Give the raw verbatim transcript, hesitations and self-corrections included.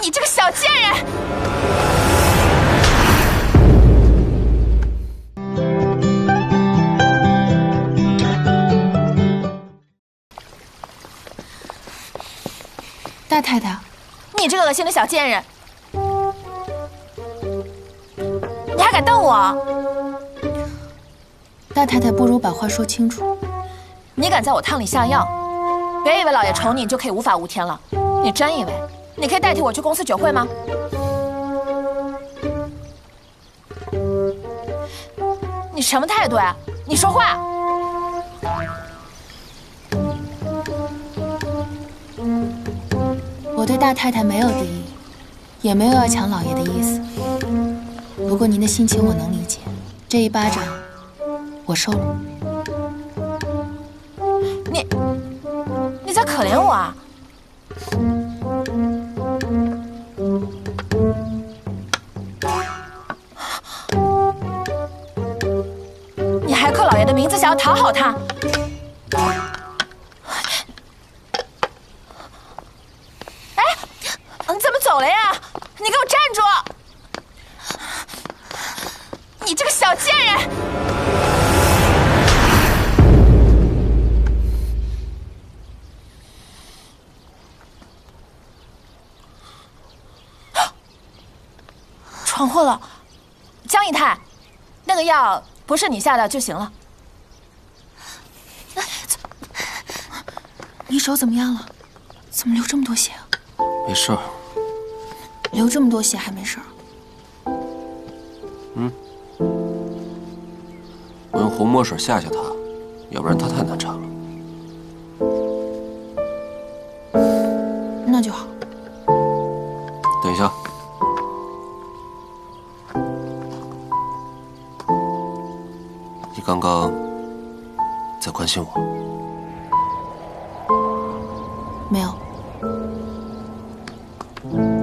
你这个小贱人！ 大太太， 你这个恶心的小贱人，你还敢瞪我？ 大太太，不如把话说清楚。 你敢在我汤里下药，别以为老爷宠你就可以无法无天了。你真以为你可以代替我去公司酒会吗？你什么态度呀？你说话！ 我对大太太没有敌意，也没有要抢老爷的意思。不过您的心情我能理解，这一巴掌我受了。 你你在可怜我啊？你还扣老爷的名字，想要讨好他？哎，你怎么走了呀？你给我站住！你这个小贱人！闯祸了，江姨太，那个药不是你下的就行了。 你手怎么样了？怎么流这么多血啊？ 没事儿。 流这么多血还没事儿？ 嗯。我用红墨水吓吓他，要不然他太难缠了。 那就好。 等一下。你刚刚在关心我？ 没有。